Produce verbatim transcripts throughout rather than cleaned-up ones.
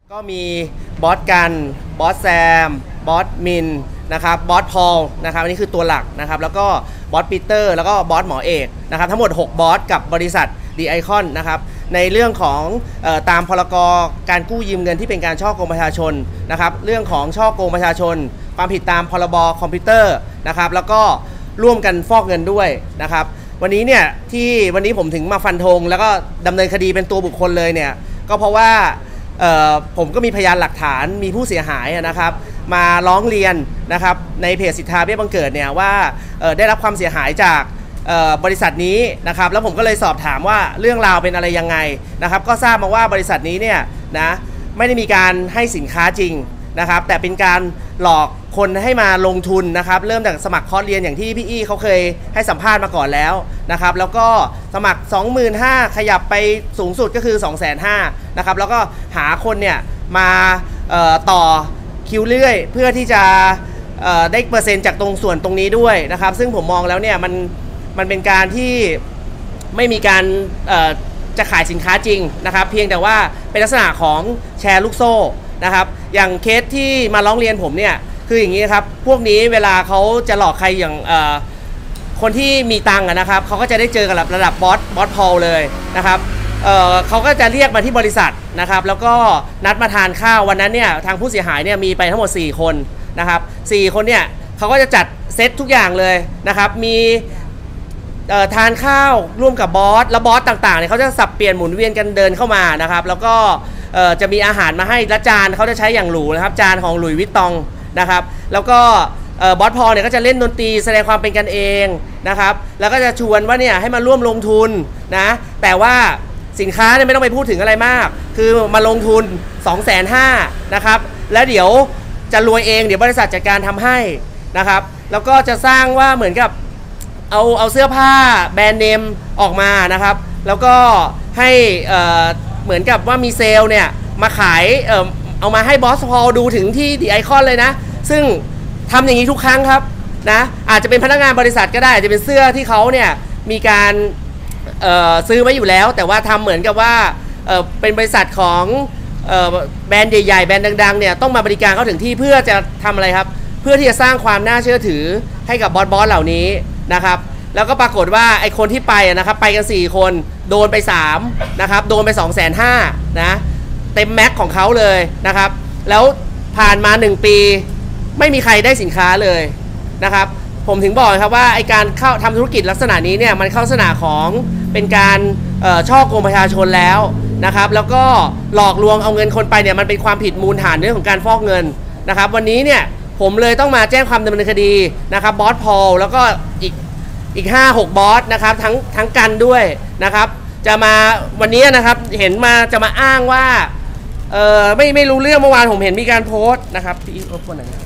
ก็มีบอสกันบอสแซมบอสมินนะครับบอสพอลนะครับอันนี้คือตัวหลักนะครับแล้วก็บอสปีเตอร์แล้วก็บอสหมอเอกนะครับทั้งหมดหกบอสกับบริษัทดีไอคอนนะครับในเรื่องของเอ่อตามพรกการกู้ยืมเงินที่เป็นการช่อโกงประชาชนนะครับเรื่องของช่อโกงประชาชนความผิดตามพรบคอมพิวเตอร์นะครับแล้วก็ร่วมกันฟอกเงินด้วยนะครับวันนี้เนี่ยที่วันนี้ผมถึงมาฟันธงแล้วก็ดำเนินคดีเป็นตัวบุคคลเลยเนี่ยก็เพราะว่าผมก็มีพยานหลักฐานมีผู้เสียหายนะครับมาร้องเรียนนะครับในเพจสิทธาเบี้ยบังเกิดเนี่ยว่าได้รับความเสียหายจากบริษัทนี้นะครับแล้วผมก็เลยสอบถามว่าเรื่องราวเป็นอะไรยังไงนะครับก็ทราบมาว่าบริษัทนี้เนี่ยนะไม่ได้มีการให้สินค้าจริงนะครับแต่เป็นการหลอกคนให้มาลงทุนนะครับเริ่มจากสมัครคอร์สเรียนอย่างที่พี่อี้เขาเคยให้สัมภาษณ์มาก่อนแล้วนะครับแล้วก็สมัคร สองหมื่นห้าพัน ขยับไปสูงสุดก็คือ สองแสนห้าหมื่น นะครับแล้วก็หาคนเนี่ยมาต่อคิวเรื่อยเพื่อที่จะได้เปอร์เซ็นต์จากตรงส่วนตรงนี้ด้วยนะครับซึ่งผมมองแล้วเนี่ยมันมันเป็นการที่ไม่มีการจะขายสินค้าจริงนะครับเพียงแต่ว่าเป็นลักษณะของแชร์ลูกโซ่นะครับอย่างเคสที่มาร้องเรียนผมเนี่ยคืออย่างนี้ครับพวกนี้เวลาเขาจะหลอกใครอย่างคนที่มีตังค์นะครับเขาก็จะได้เจอกับระดับบอสบอสพอลเลยนะครับเเขาก็จะเรียกมาที่บริษัทนะครับแล้วก็นัดมาทานข้าววันนั้นเนี่ยทางผู้เสียหายเนี่ยมีไปทั้งหมดสี่คนนะครับสี่คนเนี่ยเขาก็จะจัดเซตทุกอย่างเลยนะครับมีทานข้าวร่วมกับบอสแล้วบอสต่างๆเนี่ยเขาจะสับเปลี่ยนหมุนเวียนกันเดินเข้ามานะครับแล้วก็จะมีอาหารมาให้และจานเขาจะใช้อย่างหรูนะครับจานของหลุยส์วิตตองนะครับแล้วก็บอสพอลเนี่ยก็จะเล่นดนตรีแสดงความเป็นกันเองนะครับแล้วก็จะชวนว่าเนี่ยให้มาร่วมลงทุนนะแต่ว่าสินค้าเนี่ยไม่ต้องไปพูดถึงอะไรมากคือมาลงทุน สองแสนห้าหมื่น นะครับแล้วเดี๋ยวจะรวยเองเดี๋ยวบริษัทจัดการทำให้นะครับแล้วก็จะสร้างว่าเหมือนกับเอาเอาเสื้อผ้าแบรนด์เนมออกมานะครับแล้วก็ให้เอ่อเหมือนกับว่ามีเซลล์เนี่ยมาขายเอ่อเอามาให้บอสพอลดูถึงที่ดีไอคอนเลยนะซึ่งทำอย่างนี้ทุกครั้งครับนะอาจจะเป็นพนักงานบริษัทก็ได้อาจจะเป็นเสื้อที่เขาเนี่ยมีการซื้อไว้อยู่แล้วแต่ว่าทำเหมือนกับว่าเเป็นบริษัทของแบรนด์ใหญ่ๆแบรนด์ดังๆเนี่ยต้องมาบริการเขาถึงที่เพื่อจะทำอะไรครับเพื่อที่จะสร้างความน่าเชื่อถือให้กับบอสบอสเหล่านี้นะครับแล้วก็ปรากฏว่าไอ้คนที่ไปนะครับไปกันสี่คนโดนไปสามนะครับโดนไป สองแสนห้าหมื่น นะเต็มแม็กของเขาเลยนะครับแล้วผ่านมาหนึ่งปีไม่มีใครได้สินค้าเลยนะครับผมถึงบอกครับว่าไอการเข้าทำธุรกิจลักษณะนี้เนี่ยมันเข้าลักษณะของเป็นการช่อโกงประชาชนแล้วนะครับแล้วก็หลอกลวงเอาเงินคนไปเนี่ยมันเป็นความผิดมูลฐานเรื่องของการฟอกเงินนะครับวันนี้เนี่ยผมเลยต้องมาแจ้งความดำเนินคดีนะครับบอสพอลแล้วก็อีกอีก ห้าหก บอสนะครับทั้งทั้งกันด้วยนะครับจะมาวันนี้นะครับเห็นมาจะมาอ้างว่าเออไม่ไม่รู้เรื่องเมื่อวานผมเห็นมีการโพสต์นะครับที่รบกวนหน่อย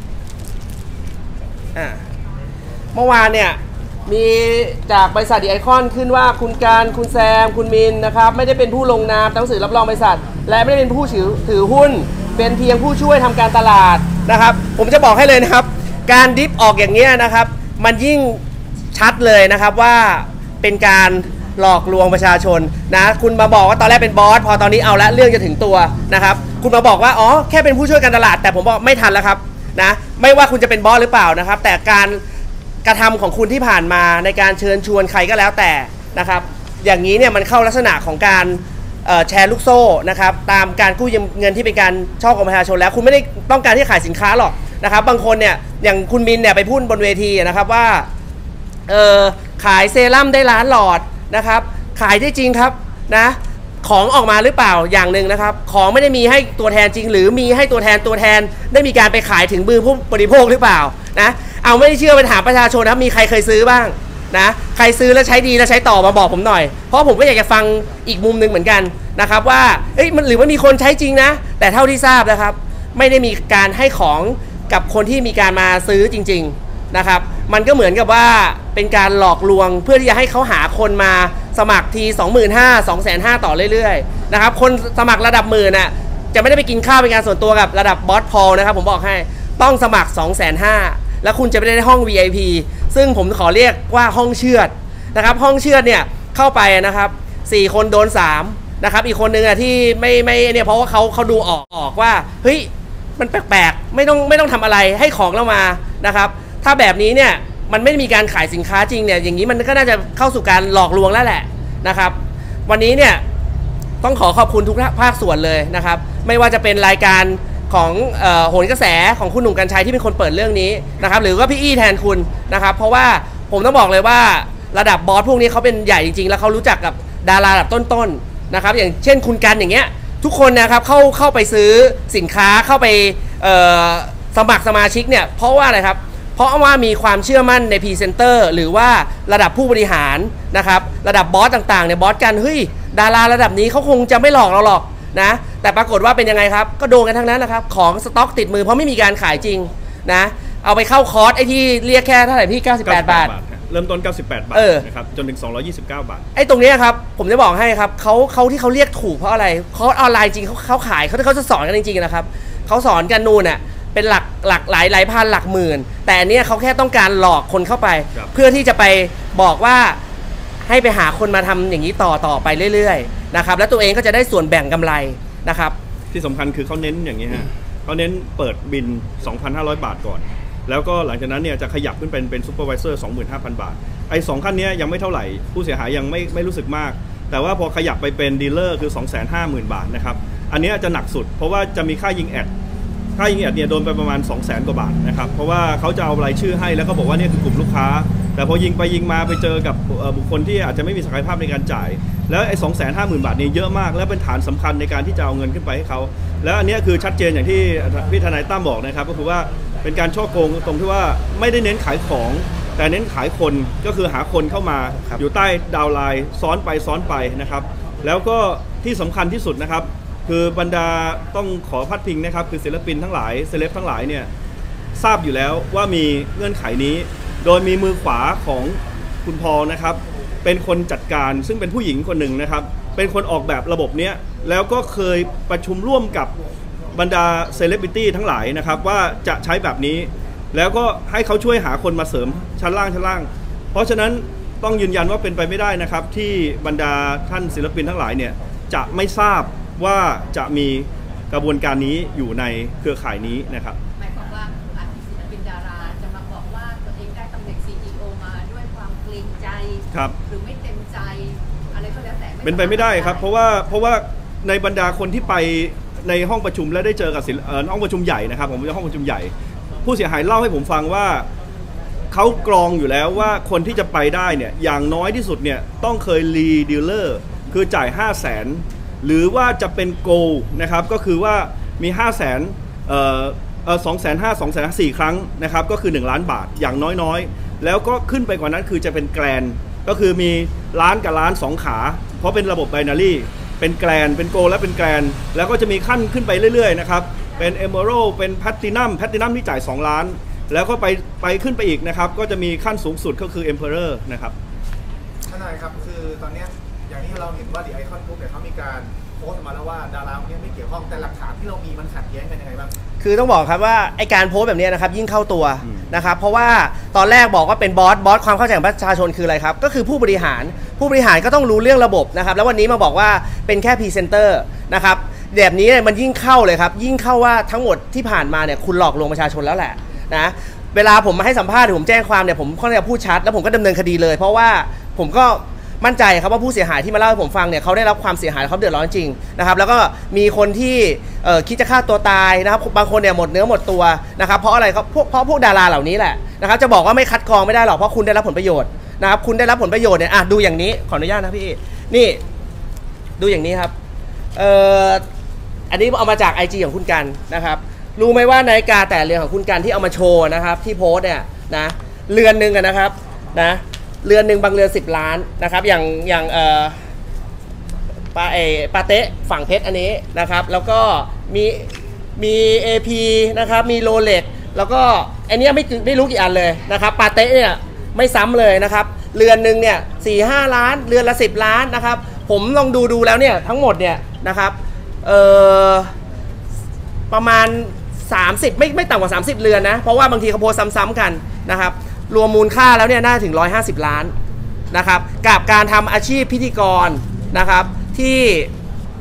อ่าเมื่อวานเนี่ยมีจากบริษัทดีไอคอนขึ้นว่าคุณการคุณแซมคุณมินนะครับไม่ได้เป็นผู้ลงนามหนังสือรับรองบริษัทและไม่ได้เป็นผู้ถือถือหุ้นเป็นเพียงผู้ช่วยทำการตลาดนะครับผมจะบอกให้เลยนะครับการดิฟออกอย่างเงี้ยนะครับมันยิ่งชัดเลยนะครับว่าเป็นการหลอกลวงประชาชนนะคุณมาบอกว่าตอนแรกเป็นบอสพอตอนนี้เอาละเรื่องจะถึงตัวนะครับคุณมาบอกว่าอ๋อแค่เป็นผู้ช่วยการตลาดแต่ผมบอกไม่ทันแล้วครับนะไม่ว่าคุณจะเป็นบอสหรือเปล่านะครับแต่การกระทำของคุณที่ผ่านมาในการเชิญชวนใครก็แล้วแต่นะครับอย่างนี้เนี่ยมันเข้าลักษณะของการแชร์ลูกโซ่นะครับตามการกู้ยืมเงินที่เป็นการช่อโกงประชาชนแล้วคุณไม่ได้ต้องการที่ขายสินค้าหรอกนะครับบางคนเนี่ยอย่างคุณมินเนี่ยไปพูดบนเวทีนะครับว่าเออขายเซรั่มได้ล้านหลอดนะครับขายได้จริงครับนะของออกมาหรือเปล่าอย่างหนึ่งนะครับของไม่ได้มีให้ตัวแทนจริงหรือมีให้ตัวแทนตัวแทนได้มีการไปขายถึงมือผู้บริโภคหรือเปล่านะเอาไม่เชื่อไปถามประชาชนนะครับมีใครเคยซื้อบ้างนะใครซื้อแล้วใช้ดีแล้วใช้ต่อมาบอกผมหน่อยเพราะผมก็อยากจะฟังอีกมุมหนึ่งเหมือนกันนะครับว่าเอ้ยมันหรือว่ามีคนใช้จริงนะแต่เท่าที่ทราบนะครับไม่ได้มีการให้ของกับคนที่มีการมาซื้อจริงๆนะครับมันก็เหมือนกับว่าเป็นการหลอกลวงเพื่อที่จะให้เขาหาคนมาสมัครที สองหมื่นห้าพัน สองแสนห้าหมื่น ต่อเรื่อยๆนะครับคนสมัครระดับหมื่นน่ะจะไม่ได้ไปกินข้าวเป็นงานส่วนตัวกับระดับบอสพอลนะครับผมบอกให้ต้องสมัคร สองแสนห้าหมื่นแล้วคุณจะไม่ได้ห้อง วี ไอ พี ซึ่งผมขอเรียกว่าห้องเชือดนะครับห้องเชือดเนี่ยเข้าไปนะครับสี่คนโดนสามนะครับอีกคนนึงอ่ะที่ไม่ไม่เนี่ยเพราะว่าเขาเขาดูออกออกว่าเฮ้ยมันแปลกๆไม่ต้องไม่ต้องทำอะไรให้ของเรามานะครับถ้าแบบนี้เนี่ยมันไม่มีการขายสินค้าจริงเนี่ยอย่างนี้มันก็น่าจะเข้าสู่การหลอกลวงแล้วแหละนะครับวันนี้เนี่ยต้องขอขอบคุณทุกภาคส่วนเลยนะครับไม่ว่าจะเป็นรายการของโหนกระแสของคุณหนุ่มกรรชัยที่เป็นคนเปิดเรื่องนี้นะครับหรือว่าพี่อี้แทนคุณนะครับเพราะว่าผมต้องบอกเลยว่าระดับบอสพวกนี้เขาเป็นใหญ่จริงๆแล้วเขารู้จักกับดาราระดับต้นๆนะครับอย่างเช่นคุณกันอย่างเงี้ยทุกคนนะครับเข้าเข้าไปซื้อสินค้าเข้าไปสมัครสมาชิกเนี่ยเพราะว่าอะไรครับเพราะว่ามีความเชื่อมั่นในพรีเซนเตอร์หรือว่าระดับผู้บริหารนะครับระดับบอสต่างๆเนี่ยบอสกันเฮ้ยดาราระดับนี้เขาคงจะไม่หลอกเราหรอกนะแต่ปรากฏว่าเป็นยังไงครับก็โดนกันทั้งนั้นนะครับของสต็อกติดมือเพราะไม่มีการขายจริงนะเอาไปเข้าคอร์สไอ้ที่เรียกแค่เท่าไหร่พี่เก้าสิบแปดบาทเริ่มต้นเก้าสิบแปดบาทนะครับจนถึงสองร้อยยี่สิบเก้าบาทไอ้ตรงนี้ครับผมจะบอกให้ครับเขาเขาที่เขาเรียกถูกเพราะอะไรคอร์สออนไลน์จริงเขาเขาขายเขาเขาจะสอนกันจริงๆนะครับเขาสอนกันนู่นน่ะเป็นหลักหลักหลายหลายพันหลักหมื่นแต่อันนี้เขาแค่ต้องการหลอกคนเข้าไปเพื่อที่จะไปบอกว่าให้ไปหาคนมาทำอย่างนี้ต่อต่อไปเรื่อยๆนะครับแล้วตัวเองก็จะได้ส่วนแบ่งกำไรนะครับที่สำคัญคือเขาเน้นอย่างนี้ฮะเขาเน้นเปิดบิน สองพันห้าร้อย บาทก่อนแล้วก็หลังจากนั้นเนี่ยจะขยับขึ้นเป็นเป็นซูเปอร์วิเซอร์ สองหมื่นห้าพัน บาทไอ้สองขั้นนี้ยังไม่เท่าไหร่ผู้เสียหายยังไม่ไม่รู้สึกมากแต่ว่าพอขยับไปเป็นดีลเลอร์คือ สองแสนห้าหมื่น บาทนะครับอันนี้จะหนักสุดเพราะว่าจะมีค่ายิงแอดค่ายิงแอดเนี่ยโดนไปประมาณ สองแสน กว่าบาทนะครับเพราะว่าเขาจะเอารายชื่อให้แล้วก็บอกว่านี่คือกลุ่มลูกค้าแต่พอยิงไปยิงมาไปเจอกับบุคคลที่อาจจะไม่มีศักยภาพในการจ่ายแล้วไอ้ สองแสนห้าหมื่น บาทนี่เยอะมากและเป็นฐานสำคัญในการที่จะเอาเงินขึ้นไปให้เขาแล้วอันนี้คือชัดเจนอย่างที่พี่ทนายตั้มบอกนะครับก็คือว่าเป็นการช่อโกงตรงที่ว่าไม่ได้เน้นขายของแต่เน้นขายคนก็คือหาคนเข้ามาอยู่ใต้ดาวไลน์ซ้อนไปซ้อนไปนะครับแล้วก็ที่สำคัญที่สุดนะครับคือบรรดาต้องขอพัดพิงนะครับคือศิลปินทั้งหลายเซเลบทั้งหลายเนี่ยทราบอยู่แล้วว่ามีเงื่อนไขนี้โดยมีมือขวาของคุณพอนะครับเป็นคนจัดการซึ่งเป็นผู้หญิงคนหนึ่งนะครับเป็นคนออกแบบระบบนี้แล้วก็เคยประชุมร่วมกับบรรดาเซเลบริตี้ทั้งหลายนะครับว่าจะใช้แบบนี้แล้วก็ให้เขาช่วยหาคนมาเสริมชั้นล่างชั้นล่างเพราะฉะนั้นต้องยืนยันว่าเป็นไปไม่ได้นะครับที่บรรดาท่านศิลปินทั้งหลายเนี่ยจะไม่ทราบว่าจะมีกระบวนการนี้อยู่ในเครือข่ายนี้นะครับหมายความว่าศิลปินดาราจะมาบอกว่าตัวเองได้ตำแหน่ง ซี อี โอ มาด้วยความเกรงใจหรือไม่เต็มใจอะไรก็แล้วแต่เป็นไปไม่ได้ครับเพราะว่าเพราะว่าในบรรดาคนที่ไปในห้องประชุมและได้เจอกับห้องประชุมใหญ่นะครับผมจะห้องประชุมใหญ่ผู้เสียหายเล่าให้ผมฟังว่าเขากรองอยู่แล้วว่าคนที่จะไปได้เนี่ยอย่างน้อยที่สุดเนี่ยต้องเคยรีดีลเลอร์คือจ่าย ห้าแสน หรือว่าจะเป็นโกลนะครับก็คือว่ามี ห้าแสน เอ่อเอ่อ สองแสนห้า สองแสนสี่ ครั้งนะครับก็คือหนึ่งล้านบาทอย่างน้อยๆแล้วก็ขึ้นไปกว่านั้นคือจะเป็นแกรนก็คือมีล้านกับล้านสองขาเพราะเป็นระบบไบนารีเป็นแกรนเป็นโกลและเป็นแกรนแล้วก็จะมีขั้นขึ้นไปเรื่อยๆนะครับเป็นเอเมอรัลด์เป็นแพลตินัมแพลตินัมที่จ่ายสองล้านแล้วก็ไปไปขึ้นไปอีกนะครับก็จะมีขั้นสูงสุดก็คือเอ็มเพอเรอร์นะครับท่านนายครับคือตอนนี้อย่างที่เราเห็นว่าดีไอคอนกรุ๊ปเนี่ยเขามีการโพสต์มาแล้วว่าดาราคนนี้ไม่เกี่ยวข้องแต่หลักฐานที่เรามีมันขัดแย้งกันยังไงบ้างคือต้องบอกครับว่าไอการโพสต์แบบนี้นะครับยิ่งเข้าตัวนะครับเพราะว่าตอนแรกบอกว่าเป็นบอสบอสความเข้าใจของประชาชนคืออะไรครับก็คือผู้บริหารผู้บริหารก็ต้องรู้เรื่องระบบนะครับแล้ววันนี้มาบอกว่าเป็นแค่พรีเซนเตอร์นะครับแบบนี้มันยิ่งเข้าเลยครับยิ่งเข้าว่าทั้งหมดที่ผ่านมาเนี่ยคุณหลอกลวงประชาชนแล้วแหละนะเวลาผมมาให้สัมภาษณ์ผมแจ้งความเนี่ยผมค่อนข้างจะพูดชัดแล้วผมก็ดำเนินคดีเลยเพราะว่าผมก็มั่นใจครับว่าผู้เสียหายที่มาเล่าให้ผมฟังเนี่ยเขาได้รับความเสียหายเขาเดือดร้อนจริงนะครับแล้วก็มีคนที่คิดจะฆ่าตัวตายนะครับบางคนเนี่ยหมดเนื้อหมดตัวนะครับเพราะอะไรครับเพราะพวกดาราเหล่านี้แหละนะครับจะบอกว่าไม่คัดกรองไม่ได้หรอกเพราะคุณได้รับผลประโยชน์นะครับคุณได้รับผลประโยชน์เนี่ยอ่ะดูอย่างนี้ขออนุญาตนะพี่นี่ดูอย่างนี้ครับเอ่ออันนี้เอามาจาก ไอ จี ของคุณกันนะครับรู้ไหมว่านาฬิกาแต่เรือนของคุณกันที่เอามาโชว์นะครับที่โพสเนี่ยนะเรือนหนึ่งนะครับนะเรือนหนึ่งบางเรือนสิบล้านนะครับอย่างอย่างเอ่อปาเอปาเต้ฝั่งเพชรอันนี้นะครับแล้วก็มีมี เอ พี นะครับมีโรเล็กแล้วก็อันนี้ไม่ไม่รู้กี่อันเลยนะครับปาเต้เนี่ยไม่ซ้ำเลยนะครับเรือนหนึ่งเนี่ยสี่ห้าล้านเรือนละสิบล้านนะครับผมลองดูดูแล้วเนี่ยทั้งหมดเนี่ยนะครับเอ่อประมาณสามสิบไม่ไม่ต่ำกว่าสามสิบเรือนนะเพราะว่าบางทีเขาโพสซ้ำๆกันนะครับรวมมูลค่าแล้วเนี่ยน่าถึงหนึ่งร้อยห้าสิบล้านนะครับกับการทำอาชีพพิธีกรนะครับที่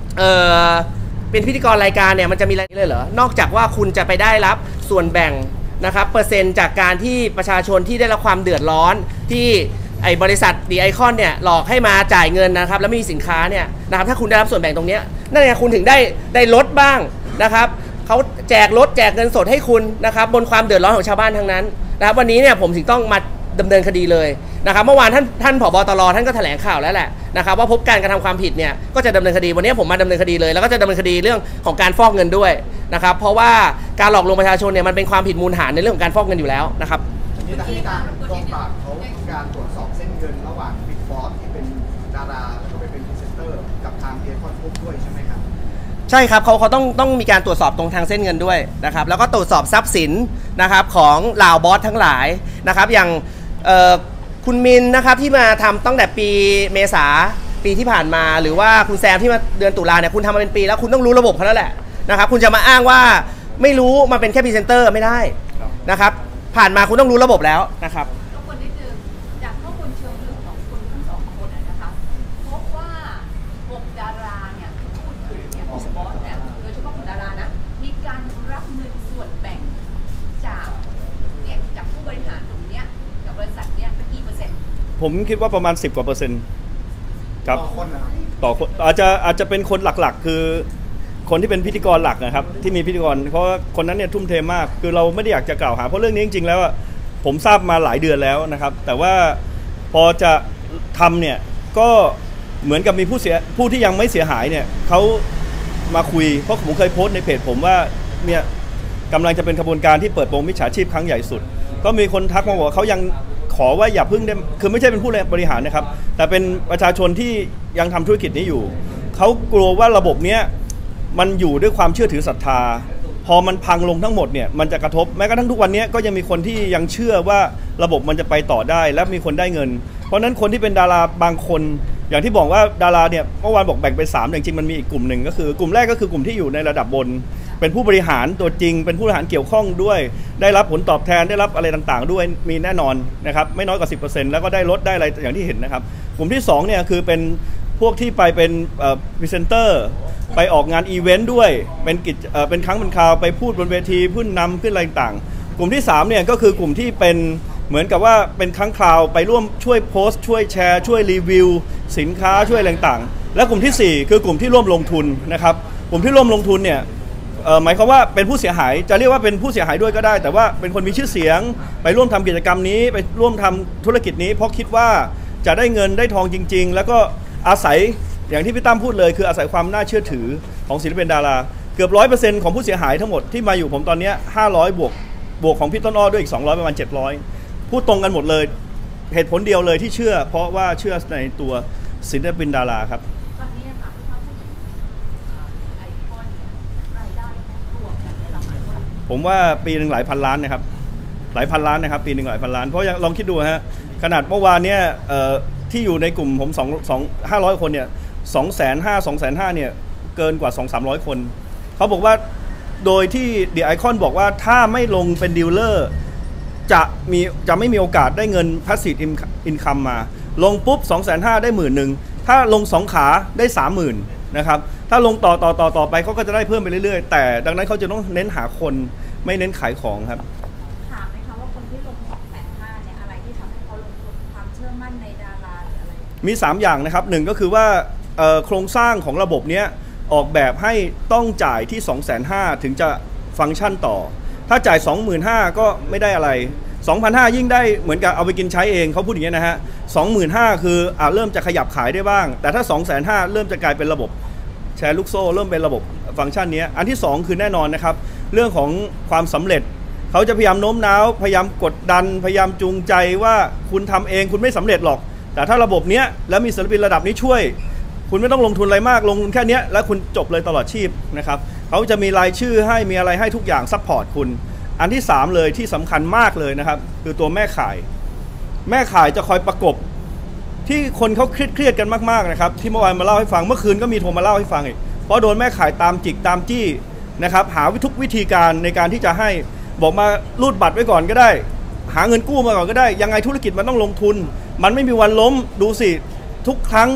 เออเป็นพิธีกรรายการเนี่ยมันจะมีอะไรเลยเหรอนอกจากว่าคุณจะไปได้รับส่วนแบ่งนะครับเปอร์เซ็นต์จากการที่ประชาชนที่ได้รับความเดือดร้อนที่ไอ้บริษัทดีไอคอนเนี่ยหลอกให้มาจ่ายเงินนะครับแล้วมีสินค้าเนี่ยนะครับถ้าคุณได้รับส่วนแบ่งตรงนี้นั่นไงคุณถึงได้ได้ลดบ้างนะครับเขาแจกลดแจกเงินสดให้คุณนะครับบนความเดือดร้อนของชาวบ้านทั้งนั้นนะครับวันนี้เนี่ยผมถึงต้องมาดำเนินคดีเลยนะครับเมื่อวานท่านท่านผบ.ตร.ท่านก็แถลงข่าวแล้วแหละนะครับว่าพบการกระทำความผิดเนี่ยก็จะดำเนินคดีวันนี้ผมมาดำเนินคดีเลยแล้วก็จะดำเนินคดีเรื่องของการฟอกเงินด้วยนะครับเพราะว่าการหลอกลวงประชาชนเนี่ยมันเป็นความผิดมูลฐานในเรื่องของการฟอกเงินอยู่แล้วนะครับนี่ทางการกองปราบเขามีการตรวจสอบเส้นเงินระหว่างบิ๊กบอสที่เป็นดาราแล้วก็ไปเป็นพรีเซนเตอร์กับทางเดียคอนกรุ๊ปด้วยใช่ไหมครับใช่ครับเขาเขาต้องต้องมีการตรวจสอบตรงทางเส้นเงินด้วยนะครับแล้วก็ตรวจสอบทรัพย์สินนะครับของเหล่าบอสทั้งหลายนะครับอย่างคุณมินนะครับที่มาทำตั้งแต่ปีเมษาปีที่ผ่านมาหรือว่าคุณแซมที่มาเดือนตุลาเนี่ยคุณทำมาเป็นปีแล้วคุณต้องรู้ระบบเขาแล้วแหละนะครับคุณจะมาอ้างว่าไม่รู้มาเป็นแค่พรีเซนเตอร์ไม่ได้นะครับผ่านมาคุณต้องรู้ระบบแล้วนะครับก็คนนิดนึงจากข้อมูลเชิงลึกของคุณทั้งสองคนนะคะพบว่าหกดาราเนี่ยพูดถึงเนี่ยของบอสเนี่ยโดยเฉพาะคุณดารานะมีการรับเงินส่วนแบ่งจากเนี่ยจากผู้บริหารตรงเนี้ยกับบริษัทเนี้ยเป็นกี่เปอร์เซ็นต์ผมคิดว่าประมาณสิบกว่าเปอร์เซ็นต์ครับต่อคนนะครับต่อคนอาจจะอาจจะเป็นคนหลักๆคือคนที่เป็นพิธีกรหลักนะครับที่มีพิธีกรเพราะคนนั้นเนี่ยทุ่มเทมากคือเราไม่ได้อยากจะกล่าวหาเพราะเรื่องนี้จริงๆแล้วผมทราบมาหลายเดือนแล้วนะครับแต่ว่าพอจะทำเนี่ยก็เหมือนกับมีผู้เสียผู้ที่ยังไม่เสียหายเนี่ยเขามาคุยเพราะผมเคยโพสต์ในเพจผมว่าเนี่ยกำลังจะเป็นขบวนการที่เปิดโปงมิจฉาชีพครั้งใหญ่สุดก็มีคนทักมาบอกว่าเขายังขอว่าอย่าพึ่งได้คือไม่ใช่เป็นผู้บริหารนะครับแต่เป็นประชาชนที่ยังทำธุรกิจนี้อยู่เขากลัวว่าระบบเนี้ยมันอยู่ด้วยความเชื่อถือศรัทธาพอมันพังลงทั้งหมดเนี่ยมันจะกระทบแม้กระทั่งทุกวันนี้ก็ยังมีคนที่ยังเชื่อว่าระบบมันจะไปต่อได้และมีคนได้เงินเพราะนั้นคนที่เป็นดาราบางคนอย่างที่บอกว่าดาราเนี่ยเมื่อวานบอกแบ่งเป็นสามจริงๆมันมีอีกกลุ่มหนึ่งก็คือกลุ่มแรกก็คือกลุ่มที่อยู่ในระดับบนเป็นผู้บริหารตัวจริงเป็นผู้บริหารเกี่ยวข้องด้วยได้รับผลตอบแทนได้รับอะไรต่างๆด้วยมีแน่นอนนะครับไม่น้อยกว่า สิบเปอร์เซ็นต์ แล้วก็ได้ลดได้อะไรอย่างที่เห็นนะครับกลุ่มที่สองเนี่ยคือเป็นพวกที่ไปเป็นพรีเซนเตอร์ไปออกงานอีเวนต์ด้วยเป็นกิจเป็นครั้งเป็นคราวไปพูดบนเวทีพูดนำขึ้นอะไรต่างกลุ่มที่สามเนี่ยก็คือกลุ่มที่เป็นเหมือนกับว่าเป็นครั้งคราวไปร่วมช่วยโพสต์ช่วยแชร์ช่วยรีวิวสินค้าช่วยอะไรต่างและกลุ่มที่สี่คือกลุ่มที่ร่วมลงทุนนะครับกลุ่มที่ร่วมลงทุนเนี่ยหมายความว่าเป็นผู้เสียหายจะเรียกว่าเป็นผู้เสียหายด้วยก็ได้แต่ว่าเป็นคนมีชื่อเสียงไปร่วมทำกิจกรรมนี้ไปร่วมทำธุรกิจนี้เพราะคิดว่าจะได้เงินได้ทองจริงๆแล้วก็อาศัยอย่างที่พี่ตั้มพูดเลยคืออาศัยความน่าเชื่อถือของศิลปินดาราเกือบร้อยเปอร์เซ็นต์ของผู้เสียหายทั้งหมดที่มาอยู่ผมตอนนี้ห้าร้อยบวกบวกของพี่ต้นอ้อด้วยอีกสองร้อยประมาณเจ็ดร้อยพูดตรงกันหมดเลยเหตุผลเดียวเลยที่เชื่อเพราะว่าเชื่อในตัวศิลปินดาราครับตอนนี้ค่ะที่เขาพูดถึงไอคอนรายได้รวมกันในหลักหลายคนผมว่าปีหนึ่งหลายพันล้านนะครับหลายพันล้านนะครับปีหนึ่งหลายพันล้านเพราะลองคิดดูฮะขนาดเมื่อวานเนี้ยที่อยู่ในกลุ่มผมสองสองห้าร้อยคนเนี่ยสองแสนห้าสองแสนห้าเนี่ยเกินกว่าสองสามร้อยคนเขาบอกว่าโดยที่เดียไอคอนบอกว่าถ้าไม่ลงเป็นดีลเลอร์จะมีจะไม่มีโอกาสได้เงิน Passive Income มาลงปุ๊บ สองแสนห้าหมื่น ได้หมื่นหนึ่งถ้าลงสองขาได้ สามหมื่น นะครับถ้าลงต่อต่อต่อต่อไปเขาก็จะได้เพิ่มไปเรื่อยๆแต่ดังนั้นเขาจะต้องเน้นหาคนไม่เน้นขายของครับถามไหมคะว่าคนที่ลง สองแสนห้า เนี่ยอะไรที่ทำให้เขาลงทุนความเชื่อมั่นในดาราหรืออะไรมีสามอย่างนะครับหนึ่งก็คือว่าโครงสร้างของระบบนี้ออกแบบให้ต้องจ่ายที่ สองแสนห้าหมื่น ถึงจะฟังก์ชันต่อถ้าจ่าย สองหมื่นห้าพัน ก็ไม่ได้อะไร สองพันห้าร้อย ยิ่งได้เหมือนกับเอาไปกินใช้เองเขาพูดอย่างนี้นะฮะ สองหมื่นห้าพัน คืออ่าเริ่มจะขยับขายได้บ้างแต่ถ้า สองแสนห้าหมื่น เริ่มจะกลายเป็นระบบแชร์ลูกโซ่เริ่มเป็นระบบฟังก์ชันนี้อันที่สองคือแน่นอนนะครับเรื่องของความสำเร็จเขาจะพยายามโน้มน้าวพยายามกดดันพยายามจูงใจว่าคุณทำเองคุณไม่สำเร็จหรอกแต่ถ้าระบบนี้แล้วมีศิลปินระดับนี้ช่วยคุณไม่ต้องลงทุนอะไรมากลงทุนแค่นี้แล้วคุณจบเลยตลอดชีพนะครับเขาจะมีรายชื่อให้มีอะไรให้ทุกอย่างซัพพอร์ตคุณอันที่สามเลยที่สำคัญมากเลยนะครับคือตัวแม่ขายแม่ขายจะคอยประกบที่คนเขาเครียดกันมากๆนะครับที่เมื่อวานมาเล่าให้ฟังเมื่อคืนก็มีโทรมาเล่าให้ฟังอีกเพราะโดนแม่ขายตามจิกตามจี้นะครับหาทุกวิธีการในการที่จะให้บอกมารูดบัตรไว้ก่อนก็ได้หาเงินกู้มาก่อนก็ได้ยังไงธุรกิจมันต้องลงทุนมันไม่มีวันล้มดูสิทุกครั้ง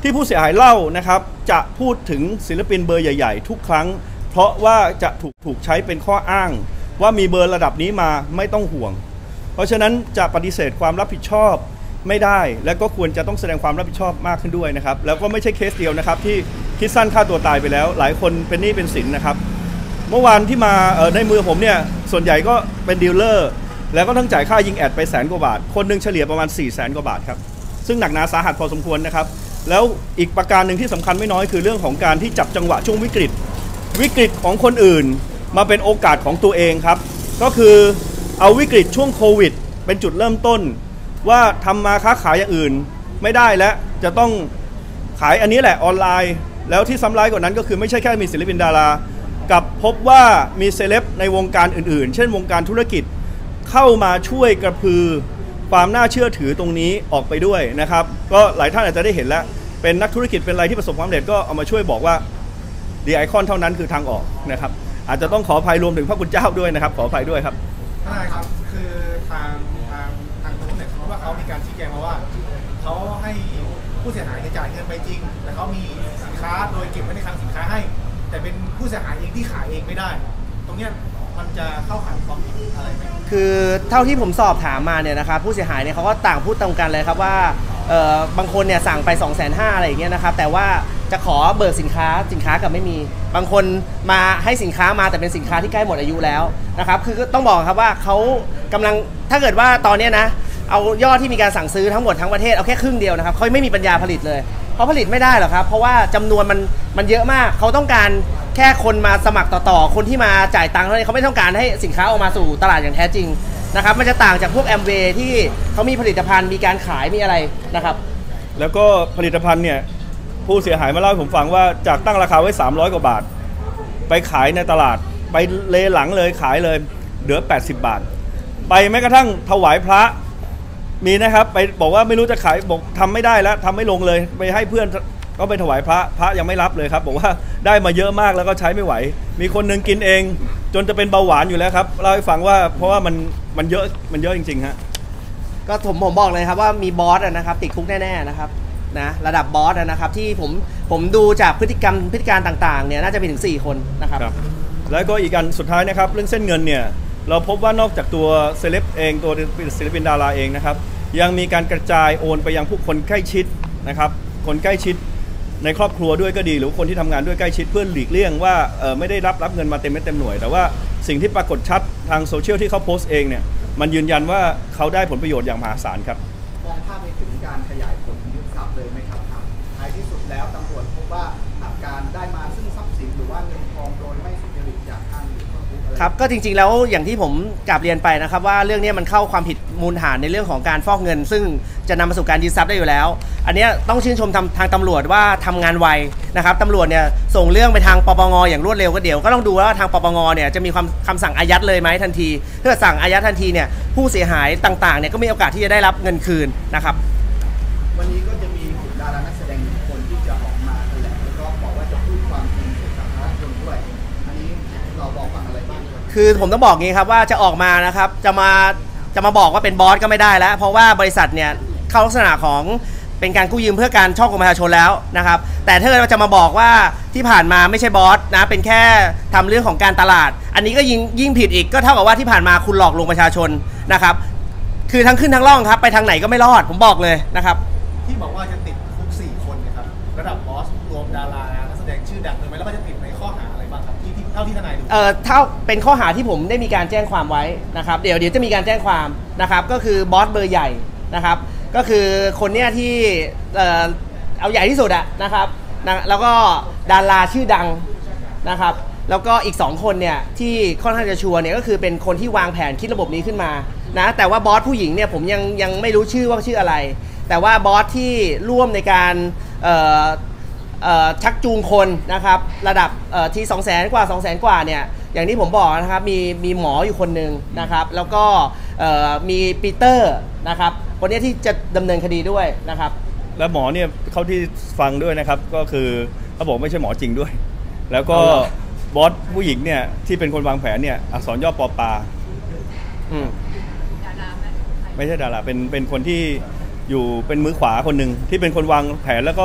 ที่ผู้เสียหายเล่านะครับจะพูดถึงศิลปินเบอร์ใหญ่ๆทุกครั้งเพราะว่าจะถูกถูกใช้เป็นข้ออ้างว่ามีเบอร์ระดับนี้มาไม่ต้องห่วงเพราะฉะนั้นจะปฏิเสธความรับผิดชอบไม่ได้และก็ควรจะต้องแสดงความรับผิดชอบมากขึ้นด้วยนะครับแล้วก็ไม่ใช่เคสเดียวนะครับที่คิดสั้นฆ่าตัวตายไปแล้วหลายคนเป็นหนี้เป็นสินนะครับเมื่อวานที่มาในมือผมเนี่ยส่วนใหญ่ก็เป็นดีลเลอร์แล้วก็ต้องจ่ายค่ายิงแอดไปแสนกว่าบาทคนหนึ่งเฉลี่ยประมาณสี่แสนกว่าบาทครับซึ่งหนักหนาสาหัสพอสมควรนะครับแล้วอีกประการหนึ่งที่สำคัญไม่น้อยคือเรื่องของการที่จับจังหวะช่วงวิกฤตวิกฤตของคนอื่นมาเป็นโอกาสของตัวเองครับก็คือเอาวิกฤตช่วงโควิดเป็นจุดเริ่มต้นว่าทำมาค้าขายอย่างอื่นไม่ได้แล้วจะต้องขายอันนี้แหละออนไลน์แล้วที่ซ้ำร้ายกว่านั้นก็คือไม่ใช่แค่มีศิลปินดารากับพบว่ามีเซเลบในวงการอื่นๆเช่นวงการธุรกิจเข้ามาช่วยกระพือความน่าเชื่อถือตรงนี้ออกไปด้วยนะครับก็หลายท่านอาจจะได้เห็นแล้วเป็นนักธุรกิจเป็นอะไรที่ประสบความสำเร็จก็เอามาช่วยบอกว่าดีไอคอนเท่านั้นคือทางออกนะครับอาจจะต้องขออภัยรวมถึงพระคุณเจ้าด้วยนะครับขออภัยด้วยครับใช่ครับคือทางทางทางตรงนี้เพราะว่าเขามีการชี้แจงมาว่าเขาให้ผู้เสียหายจ่ายเงินไปจริงแต่เขามีสินค้าโดยเก็บไว้ในคลังสินค้าให้แต่เป็นผู้เสียหายเองที่ขายเองไม่ได้ตรงนี้มันจะเข้าข่ายความผิดอะไรไหมคือเท่าที่ผมสอบถามมาเนี่ยนะครับผู้เสียหายเนี่ยเขาก็ต่างพูดตรงกันเลยครับว่าเอ่อบางคนเนี่ยสั่งไป สองแสนห้าหมื่น อะไรอย่างเงี้ยนะครับแต่ว่าจะขอเบิกสินค้าสินค้ากับไม่มีบางคนมาให้สินค้ามาแต่เป็นสินค้าที่ใกล้หมดอายุแล้วนะครับคือต้องบอกครับว่าเขากำลังถ้าเกิดว่าตอนนี้นะเอายอดที่มีการสั่งซื้อทั้งหมดทั้งประเทศเอาแค่ครึ่งเดียวนะครับเขาไม่มีปัญญาผลิตเลยเขาผลิตไม่ได้หรอกครับเพราะว่าจำนวนมันมันเยอะมากเขาต้องการแค่คนมาสมัครต่อๆคนที่มาจ่ายตังค์เท่านั้นเขาไม่ต้องการให้สินค้าออกมาสู่ตลาดอย่างแท้จริงนะครับมันจะต่างจากพวกแอมเวย์ที่เขามีผลิตภัณฑ์มีการขายมีอะไรนะครับแล้วก็ผลิตภัณฑ์เนี่ยผู้เสียหายมาเล่าให้ผมฟังว่าจากตั้งราคาไว้สามร้อยกว่าบาทไปขายในตลาดไปเลหลังเลยขายเลยเหลือแปดสิบบาทไปแม้กระทั่งถวายพระมีนะครับไปบอกว่าไม่รู้จะขายบอกทำไม่ได้แล้วทำไม่ลงเลยไปให้เพื่อนก็ไปถวายพระพระยังไม่รับเลยครับบอกว่าได้มาเยอะมากแล้วก็ใช้ไม่ไหวมีคนหนึ่งกินเองจนจะเป็นเบาหวานอยู่แล้วครับเล่าให้ฟังว่าเพราะว่ามันมันเยอะมันเยอะจริงๆฮะก็ผมผมบอกเลยครับว่ามีบอสนะครับติดคุกแน่ๆนะครับนะระดับบอสนะครับที่ผมผมดูจากพฤติกรรมพฤติการต่างๆเนี่ยน่าจะเป็นถึงสี่คนนะครับแล้วก็อีกอันสุดท้ายนะครับเรื่องเส้นเงินเนี่ยเราพบว่านอกจากตัวเซเลบเองตัวศิลปินดาราเองนะครับยังมีการกระจายโอนไปยังผู้คนใกล้ชิดนะครับคนใกล้ชิดในครอบครัวด้วยก็ดีหรือคนที่ทำงานด้วยใกล้ชิดเพื่อหลีกเลี่ยงว่าเออไม่ได้รับรับเงินมาเต็มเม็ดเต็มหน่วยแต่ว่าสิ่งที่ปรากฏชัดทางโซเชียลที่เขาโพสต์เองเนี่ยมันยืนยันว่าเขาได้ผลประโยชน์อย่างมหาศาลครับมองภาพไปถึงการขยายผลยึดทรัพย์เลยไหมครับท้ายที่สุดแล้วตำรวจพบว่าการได้มาซึ่งทรัพย์สินหรือว่าเงินทองโดยไม่สุจริตจากทางครับก็จริงๆแล้วอย่างที่ผมกลับเรียนไปนะครับว่าเรื่องนี้มันเข้าความผิดมูลฐานในเรื่องของการฟอกเงินซึ่งจะนำมาสู่การยึดทรัพย์ได้อยู่แล้วอันนี้ต้องชื่นชมทางทางตำรวจว่าทำงานไวนะครับตำรวจเนี่ยส่งเรื่องไปทางปปงอย่างรวดเร็วก็เดี๋ยวก็ต้องดูว่าทางปปงเนี่ยจะมีความคำสั่งอายัดเลยไหมทันทีเพื่อสั่งอายัดทันทีเนี่ยผู้เสียหายต่างๆเนี่ยก็มีโอกาสที่จะได้รับเงินคืนนะครับวันนี้ก็จะมีดารานักแสดงคนที่จะออกมาแถลงแล้วก็บอกว่าจะพูดความจริงเกี่ยวกับสาธารณชนด้วยอันนี้เราบอกว่าอะไรบ้างคือผมต้องบอกงี้ครับว่าจะออกมานะครับจะมาจะมาบอกว่าเป็นบอสก็ไม่ได้แล้วเพราะว่าบริษัทเนี่ยเข้าลักษณะของเป็นการกู้ยืมเพื่อการช่อกงประชาชนแล้วนะครับแต่ถ้าเราจะมาบอกว่าที่ผ่านมาไม่ใช่บอสนะเป็นแค่ทำเรื่องของการตลาดอันนี้ก็ยิ่งยิ่งผิดอีกก็เท่ากับว่าที่ผ่านมาคุณหลอกลวงประชาชนนะครับคือทั้งขึ้นทั้งล่องครับไปทางไหนก็ไม่รอดผมบอกเลยนะครับที่บอกว่าจะติดคุกสี่คนนะครับระดับบอสรวมดารานักแสดงชื่อดังเลยไหมแล้วก็จะติดในข้อหาอะไรบ้างครับที่เท่าที่ทนายดูเอ่อเท่าเป็นข้อหาที่ผมได้มีการแจ้งความไว้นะครับเดี๋ยวเดี๋ยวจะมีการแจ้งความนะครับก็คือบอสเบอร์ใหญ่นะครับก็คือคนเนี้ยที่เอ่อเอาใหญ่ที่สุดอะนะครับนะแล้วก็ดาราชื่อดังนะครับแล้วก็อีกสองคนเนี่ยที่ค่อนข้างจะชัวร์เนี่ยก็คือเป็นคนที่วางแผนคิดระบบนี้ขึ้นมานะแต่ว่าบอสผู้หญิงเนี่ยผมยังยังไม่รู้ชื่อว่าชื่ออะไรแต่ว่าบอสที่ร่วมในการเอ่อเอ่อชักจูงคนนะครับระดับเอ่อที่สองแสนกว่าสองแสนกว่าเนี่ยอย่างที่ผมบอกนะครับมีมีหมออยู่คนหนึ่งนะครับแล้วก็เอ่อมีปีเตอร์นะครับคนนี้ที่จะดำเนินคดีด้วยนะครับและหมอเนี่ยเขาที่ฟังด้วยนะครับก็คือเขาบอกไม่ใช่หมอจริงด้วยแล้วก็บอสผู้หญิงเนี่ยที่เป็นคนวางแผนเนี่ยอักษรย่อปอปาอืมไม่ใช่ดาราเป็นเป็นคนที่อยู่เป็นมือขวาคนหนึ่งที่เป็นคนวางแผนแล้วก็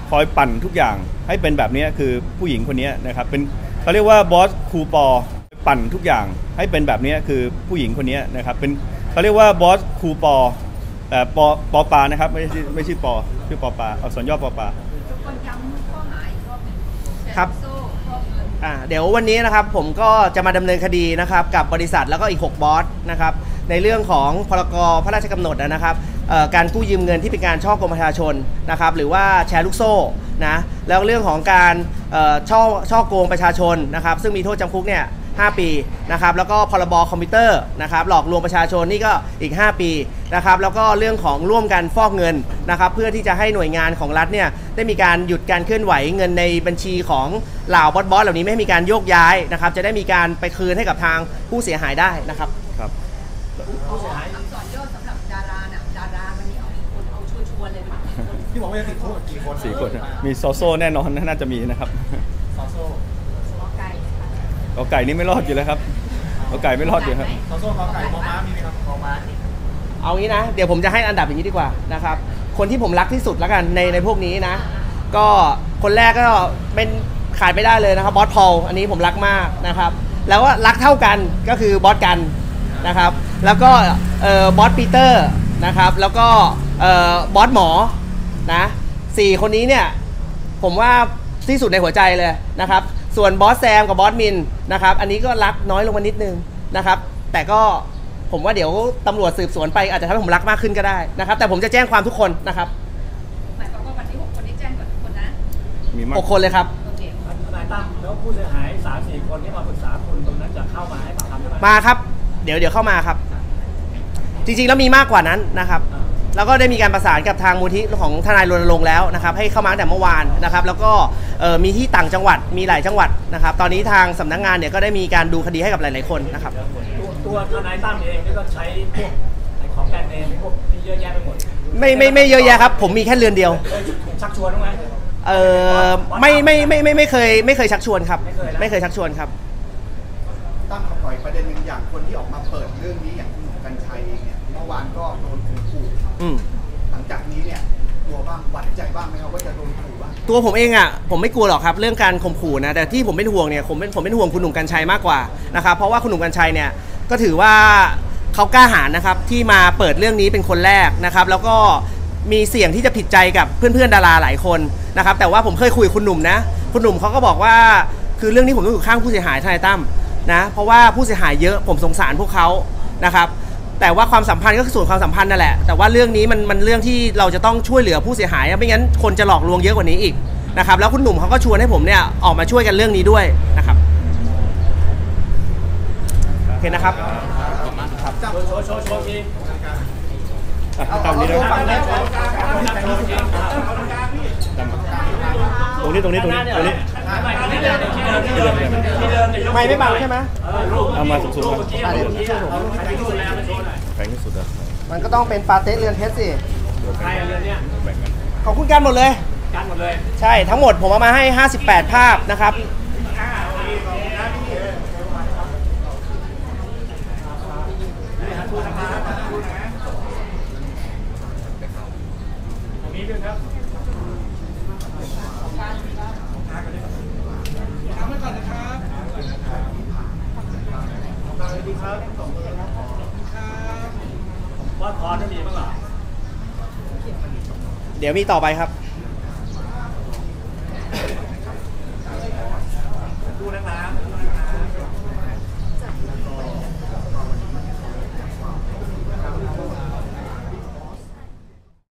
คอยปั่นทุกอย่างให้เป็นแบบนี้คือผู้หญิงคนนี้นะครับเป็นเขาเรียกว่าบอสครูปอปั่นทุกอย่างให้เป็นแบบนี้คือผู้หญิงคนนี้นะครับเป็นเขาเรียกว่าบอสครูปอแต่ปอปอปานะครับไม่ใช่ไม่ใช่ปอชื่อปอปาอักษรย่อปอปาคนย้ำข้อหาอีกรอบหนึ่งครับโซ่ฟอกเงินอ่าเดี๋ยววันนี้นะครับผมก็จะมาดำเนินคดีนะครับกับบริษัทแล้วก็อีกหกบอสนะครับในเรื่องของพรกพระราชกำหนดนะครับเอ่อการกู้ยืมเงินที่เป็นการช่อโกงประชาชนนะครับหรือว่าแชร์ลูกโซ่นะแล้วเรื่องของการเอ่อช่อช่อโกงประชาชนนะครับซึ่งมีโทษจำคุกเนี่ยห้าปีนะครับแล้วก็พรบคอมพิวเตอร์นะครับหลอกลวงประชาชนนี่ก็อีกห้าปีนะครับแล้วก็เรื่องของร่วมกันฟอกเงินนะครับเพื่อที่จะให้หน่วยงานของรัฐเนี่ยได้มีการหยุดการเคลื่อนไหวเงินในบัญชีของเหล่าบอสบอสเหล่านี้ไม่ให้มีการโยกย้ายนะครับจะได้มีการไปคืนให้กับทางผู้เสียหายได้นะครับครับผู้เสียหายอักษรย่อสำหรับดาราน่ะดารามันนี่เอากี่คนเอาชัวร์ๆเลยมันกี่คนที่บอกว่าจะติดคุกกี่คนสี่คนมีโซโซ่แน่นอนน่าจะมีนะครับซอโซ่หมอไก่ค่ะเอาไก่นี่ไม่รอดอยู่แล้วครับเอาไก่ไม่รอดอยู่ครับซอโซ่กอไก่มอม้ามีไหมครับมอม้าเอางี้นะเดี๋ยวผมจะให้อันดับอย่างนี้ดีกว่านะครับคนที่ผมรักที่สุดแล้วกันในในพวกนี้นะก็คนแรกก็เป็นขาดไม่ได้เลยนะครับบอสพอลอันนี้ผมรักมากนะครับแล้วก็รักเท่ากันก็คือบอสกันนะครับแล้วก็เอ่อบอสปีเตอร์นะครับแล้วก็เอ่อบอสหมอนะสี่คนนี้เนี่ยผมว่าที่สุดในหัวใจเลยนะครับส่วนบอสแซมกับบอสมินนะครับอันนี้ก็รักน้อยลงมานิดนึงนะครับแต่ก็ผมว่าเดี๋ยวตำรวจสืบสวนไปอาจจะทำให้ผมรักมากขึ้นก็ได้นะครับแต่ผมจะแจ้งความทุกคนนะครับหมายความว่าวันที่หกคนนี้แจ้งกับทุกคนนะมีมากหกคนเลยครับโอเคทนายตั้มแล้วผู้เสียหายสามสี่คนที่มาปรึกษาคุณตรงนั้นจะเข้ามาให้ปากคำได้ไหมมาครับเดี๋ยวเดี๋ยวเข้ามาครับจริงๆแล้วมีมากกว่านั้นนะครับแล้วก็ได้มีการประสานกับทางมูลที่ของทนายรณรงค์แล้วนะครับให้เข้ามาตั้งแต่เมื่อวานนะครับแล้วก็เอ่อมีที่ต่างจังหวัดมีหลายจังหวัดนะครับตอนนี้ทางสำนักงานเนี่ยก็ได้มีการดูคดีให้กับหลายๆคนนะครับตัวตัวทนายตั้มเองนี่ก็ใช้พวกไอ้ของแบรนด์เนมพวกที่เยอะแยะไปหมดไม่ไม่ไม่เยอะแยะครับผมมีแค่เรือนเดียวเคยชักชวนบ้างไหมเออไม่ไม่ไม่ไม่ไม่เคยไม่เคยชักชวนครับไม่เคยชักชวนครับตั้งคำถอยประเด็นหนึ่งอย่างคนที่ออกมาเปิดเรื่องนี้อย่างคุณหนุ่มกัญชัยเองเนี่ยเมื่อวานก็โดนข่มขู่อืมหลังจากนี้เนี่ยกลัวบ้างหวั่นใจบ้างไหมครับว่าจะโดนขู่บ้างตัวผมเองอ่ะผมไม่กลัวหรอกครับเรื่องการข่มขู่นะแต่ที่ผมเป็นห่วงเนี่ยผมเป็นผมเป็นห่วงคุณหนุ่มกัญชัยมากกว่านะครับเพราะว่าคุณหนุ่มกัญชัยเนี่ยก็ถือว่าเขากล้าหาญนะครับที่มาเปิดเรื่องนี้เป็นคนแรกนะครับแล้วก็มีเสี่ยงที่จะผิดใจกับเพื่อนๆดาราหลายคนนะครับแต่ว่าผมเคยคุยกับคุณหนุ่มนะคุณหนุ่มเขาก็บอกว่าคือเรื่องนี้ผมต้องอยู่ข้างผู้เสียหายทนายตั้มนะเพราะว่าผู้เสียหายเยอะผมสงสารพวกเขานะครับแต่ว่าความสัมพันธ์ก็คือส่วนความสัมพันธ์นั่นแหละแต่ว่าเรื่องนี้มันมันเรื่องที่เราจะต้องช่วยเหลือผู้เสียหายไม่งั้นคนจะหลอกลวงเยอะกว่านี้อีกนะครับแล้วคุณหนุ่มเขาก็ชวนให้ผมเนี่ยออกมาช่วยกันเรื่องนี้ด้วยนะครับโอเคนะครับโชว์โชว์โชว์โชว์ทีอ่ะตามนี้เลยตรงนี้ตรงนี้ตรงนี้ตรงนี้ที่เดิมที่เดิมที่เดิมที่เดิมไม่ไม่บังใช่ไหมเอามาสูงๆเมื่อกี้เมื่อกี้ใครที่สุดแล้วมาโชว์หน่อยแพงที่สุดอะมันก็ต้องเป็นปาเต้เรือนเพชรสิใครเรื่องเนี้ยแบ่งกันขอบคุณกันหมดเลยกันหมดเลยใช่ทั้งหมดผมเอามาให้ห้าสิบแปดภาพนะครับตรงนี้ด้วยครับบอสคอนจะมีบ้างเหรอเดี๋ยวมีต่อไปครับ